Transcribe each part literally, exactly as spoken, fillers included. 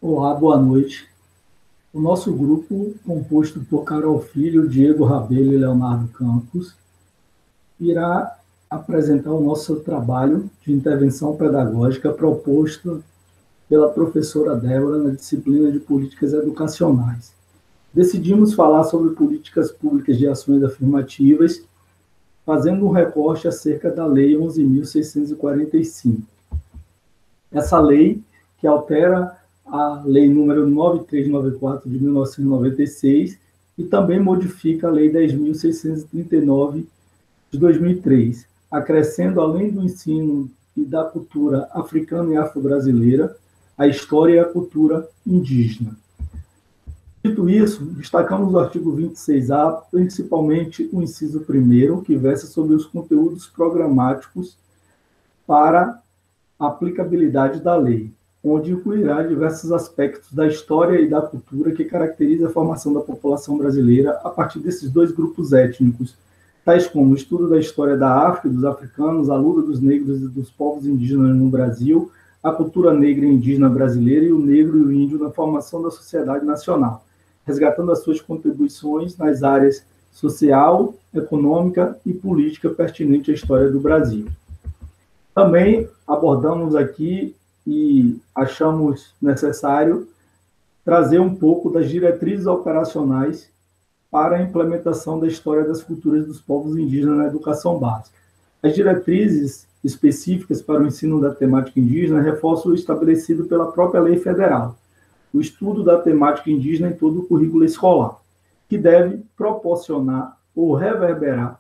Olá, boa noite. O nosso grupo, composto por Carol Filho, Diego Rabelo e Leonardo Campos, irá apresentar o nosso trabalho de intervenção pedagógica proposto pela professora Débora na disciplina de Políticas Educacionais. Decidimos falar sobre políticas públicas de ações afirmativas, fazendo um recorte acerca da Lei onze mil seiscentos e quarenta e cinco. Essa lei, que altera a Lei número nove mil trezentos e noventa e quatro de mil novecentos e noventa e seis e também modifica a Lei dez mil seiscentos e trinta e nove de dois mil e três, acrescendo, além do ensino e da cultura africana e afro-brasileira, a história e a cultura indígena. Dito isso, destacamos o artigo vinte e seis A, principalmente o inciso primeiro, que versa sobre os conteúdos programáticos para a aplicabilidade da lei, onde incluirá diversos aspectos da história e da cultura que caracteriza a formação da população brasileira a partir desses dois grupos étnicos, tais como o estudo da história da África, dos africanos, a luta dos negros e dos povos indígenas no Brasil, a cultura negra e indígena brasileira e o negro e o índio na formação da sociedade nacional, resgatando as suas contribuições nas áreas social, econômica e política pertinente à história do Brasil. Também abordamos aqui e achamos necessário trazer um pouco das diretrizes operacionais para a implementação da história das culturas dos povos indígenas na educação básica. As diretrizes específicas para o ensino da temática indígena reforçam o estabelecido pela própria lei federal, o estudo da temática indígena em todo o currículo escolar, que deve proporcionar ou reverberar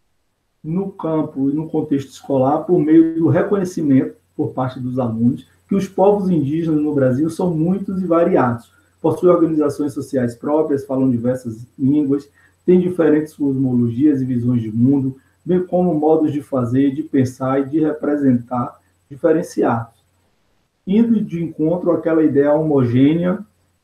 no campo e no contexto escolar por meio do reconhecimento por parte dos alunos que os povos indígenas no Brasil são muitos e variados, possuem organizações sociais próprias, falam diversas línguas, têm diferentes cosmologias e visões de mundo, bem como modos de fazer, de pensar e de representar diferenciados, indo de encontro àquela ideia homogênea,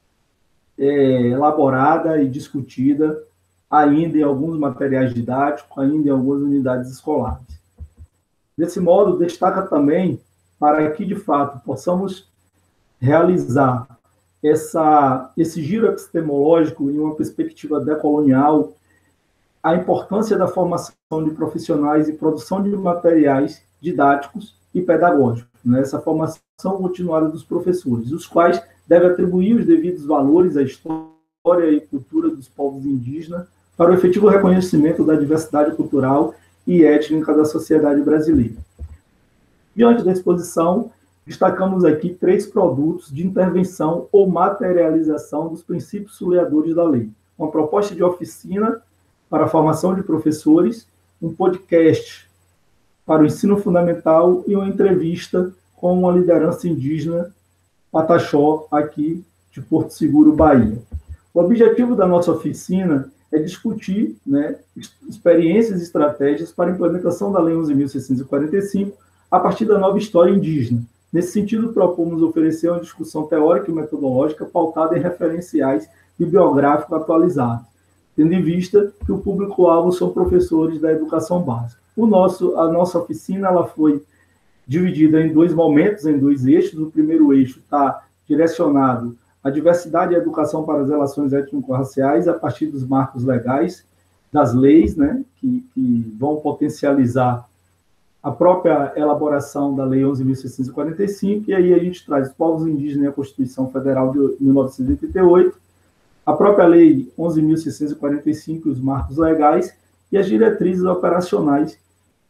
é, elaborada e discutida ainda em alguns materiais didáticos, ainda em algumas unidades escolares. Desse modo, destaca também, para que, de fato, possamos realizar essa, esse giro epistemológico em uma perspectiva decolonial, a importância da formação de profissionais e produção de materiais didáticos e pedagógicos, né? Essa formação continuada dos professores, os quais devem atribuir os devidos valores à história e cultura dos povos indígenas para o efetivo reconhecimento da diversidade cultural e étnica da sociedade brasileira. Diante da exposição, destacamos aqui três produtos de intervenção ou materialização dos princípios suleadores da lei. Uma proposta de oficina para a formação de professores, um podcast para o ensino fundamental e uma entrevista com uma liderança indígena Pataxó, aqui de Porto Seguro, Bahia. O objetivo da nossa oficina é discutir, né, experiências e estratégias para a implementação da Lei onze mil seiscentos e quarenta e cinco a partir da nova história indígena. Nesse sentido, propomos oferecer uma discussão teórica e metodológica pautada em referenciais bibliográficos atualizados, tendo em vista que o público-alvo são professores da educação básica. O nosso, a nossa oficina ela foi dividida em dois momentos, em dois eixos. O primeiro eixo está direcionado à diversidade e à educação para as relações étnico-raciais a partir dos marcos legais, das leis, né, que, que vão potencializar a própria elaboração da Lei onze mil seiscentos e quarenta e cinco, e aí a gente traz os povos indígenas e a Constituição Federal de mil novecentos e oitenta e oito, a própria Lei onze mil seiscentos e quarenta e cinco e os marcos legais, e as diretrizes operacionais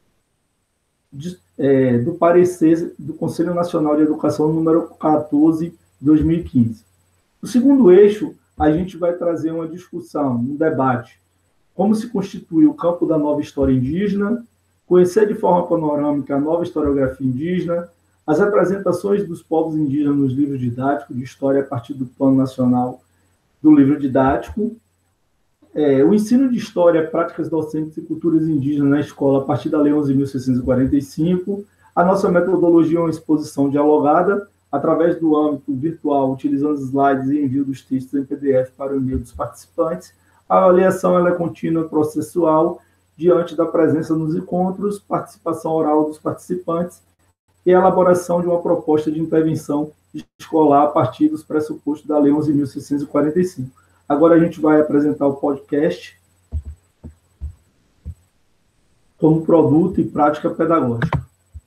de, é, do parecer do Conselho Nacional de Educação número quatorze, de dois mil e quinze. No segundo eixo, a gente vai trazer uma discussão, um debate, como se constitui o campo da nova história indígena, conhecer de forma panorâmica a nova historiografia indígena, as representações dos povos indígenas nos livros didáticos de história a partir do Plano Nacional do Livro Didático, é, o ensino de história, práticas docentes e culturas indígenas na escola a partir da Lei onze mil seiscentos e quarenta e cinco, a nossa metodologia é uma exposição dialogada através do âmbito virtual, utilizando slides e envio dos textos em P D F para o e-mail dos participantes. A avaliação ela é contínua e processual, diante da presença nos encontros, participação oral dos participantes e elaboração de uma proposta de intervenção escolar a partir dos pressupostos da Lei onze mil seiscentos e quarenta e cinco. Agora a gente vai apresentar o podcast como produto e prática pedagógica.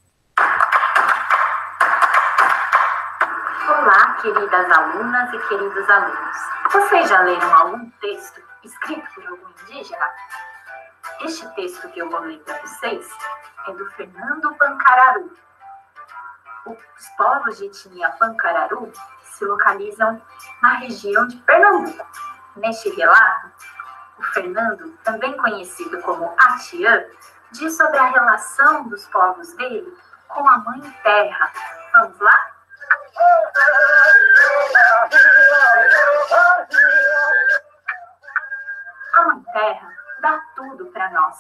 Olá, queridas alunas e queridos alunos. Vocês já leram algum texto escrito por algum indígena? Este texto que eu vou ler para vocês é do Fernando Pancararu. Os povos de etnia Pancararu se localizam na região de Pernambuco. Neste relato, o Fernando, também conhecido como Atiã, diz sobre a relação dos povos dele com a Mãe Terra. Vamos lá? A Mãe Terra dá tudo para nós.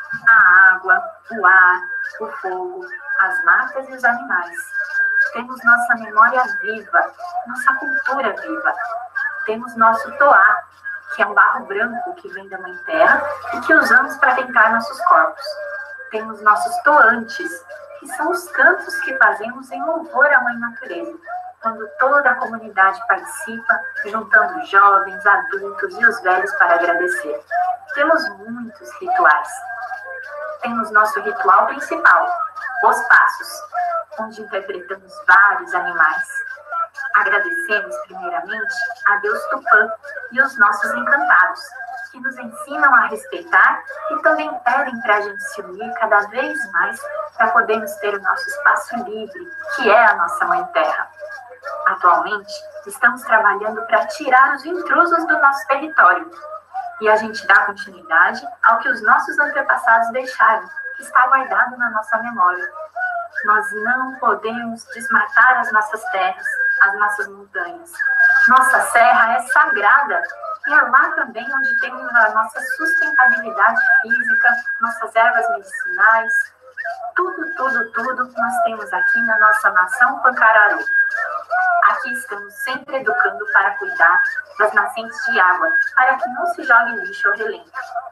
A água, o ar, o fogo, as matas e os animais. Temos nossa memória viva, nossa cultura viva. Temos nosso toá, que é um barro branco que vem da Mãe Terra e que usamos para pintar nossos corpos. Temos nossos toantes, que são os cantos que fazemos em louvor à Mãe Natureza, quando toda a comunidade participa, juntando jovens, adultos e os velhos para agradecer. Temos muitos rituais. Temos nosso ritual principal, os passos, onde interpretamos vários animais. Agradecemos primeiramente a Deus Tupã e os nossos encantados, que nos ensinam a respeitar e também pedem para a gente se unir cada vez mais para podermos ter o nosso espaço livre, que é a nossa Mãe Terra. Atualmente, estamos trabalhando para tirar os intrusos do nosso território e a gente dá continuidade ao que os nossos antepassados deixaram, que está guardado na nossa memória. Nós não podemos desmatar as nossas terras, as nossas montanhas. Nossa serra é sagrada e é lá também onde temos a nossa sustentabilidade física, nossas ervas medicinais. Tudo, tudo, tudo nós temos aqui na nossa nação Pancararu. Aqui estamos sempre educando para cuidar das nascentes de água, para que não se jogue lixo ou relento.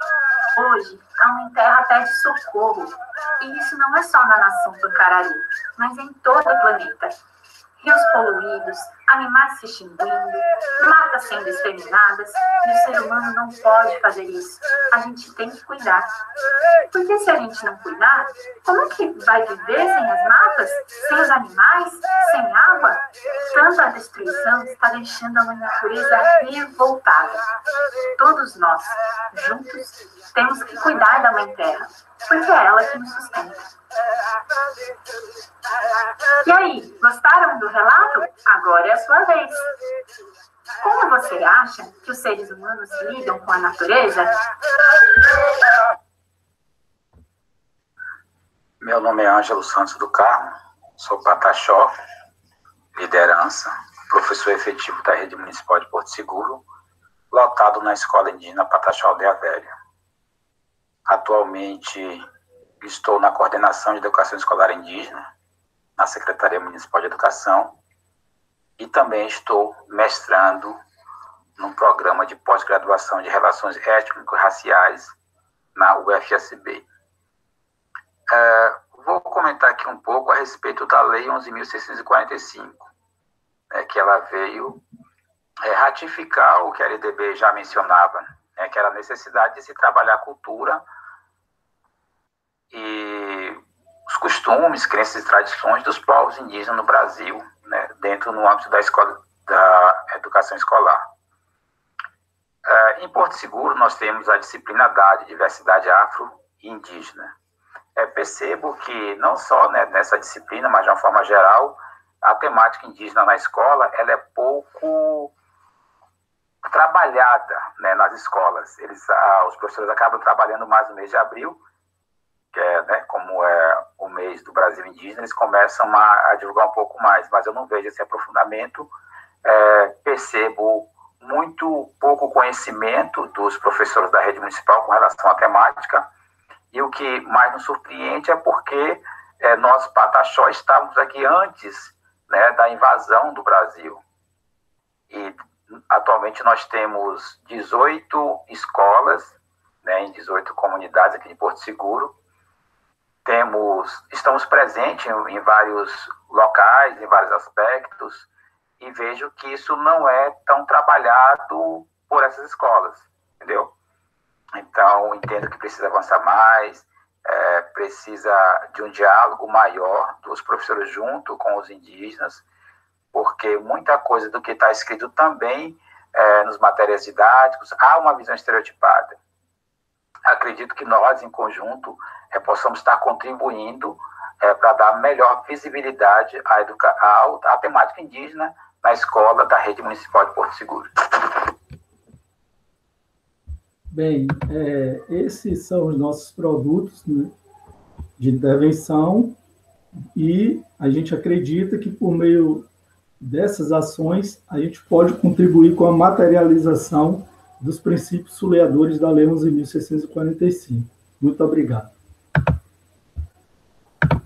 Hoje, a Mãe Terra pede socorro, e isso não é só na nação Pancararu, mas em todo o planeta. Rios poluídos, animais se extinguindo, matas sendo exterminadas, e o ser humano não pode fazer isso. A gente tem que cuidar. Porque se a gente não cuidar, como é que vai viver sem as matas, sem os animais, sem água? Tanta destruição está deixando a Mãe Natureza revoltada. Todos nós, juntos, temos que cuidar da Mãe Terra, porque é ela que nos sustenta. E aí, gostaram do relato? Agora é a sua vez. Como você acha que os seres humanos lidam com a natureza? Meu nome é Ângelo Santos do Carmo, sou pataxó, liderança, professor efetivo da Rede Municipal de Porto Seguro, lotado na Escola Indígena Pataxó Aldeia Velha. Atualmente estou na Coordenação de Educação Escolar Indígena, na Secretaria Municipal de Educação, e também estou mestrando num programa de pós-graduação de Relações Étnico-Raciais na U F S B. É, vou comentar aqui um pouco a respeito da Lei onze mil seiscentos e quarenta e cinco, né, que ela veio é, ratificar o que a L D B já mencionava, né, que era a necessidade de se trabalhar a cultura e os costumes, crenças e tradições dos povos indígenas no Brasil, né, dentro no âmbito da escola, da educação escolar. É, em Porto Seguro, nós temos a disciplina D A D, Diversidade Afro e Indígena. É, percebo que não só, né, nessa disciplina, mas de uma forma geral, a temática indígena na escola ela é pouco trabalhada, né, nas escolas. Eles, ah, os professores acabam trabalhando mais no mês de abril, que é, né, como é o mês do Brasil indígena, eles começam a, a divulgar um pouco mais, mas eu não vejo esse aprofundamento. É, percebo muito pouco conhecimento dos professores da rede municipal com relação à temática, e o que mais nos surpreende é porque é, nós, Pataxó, estávamos aqui antes, né, da invasão do Brasil. E atualmente nós temos dezoito escolas, né, em dezoito comunidades aqui de Porto Seguro. Temos, estamos presentes em, em vários locais, em vários aspectos, e vejo que isso não é tão trabalhado por essas escolas, entendeu? Então, entendo que precisa avançar mais, é, precisa de um diálogo maior dos professores junto com os indígenas, porque muita coisa do que está escrito também é, nos materiais didáticos, há uma visão estereotipada. Acredito que nós, em conjunto, é, possamos estar contribuindo é, para dar melhor visibilidade à, educa à, à temática indígena na escola da Rede Municipal de Porto Seguro. Bem, é, esses são os nossos produtos, né, de intervenção, e a gente acredita que, por meio dessas ações, a gente pode contribuir com a materialização dos princípios suleadores da Lei onze mil seiscentos e quarenta e cinco. Muito obrigado.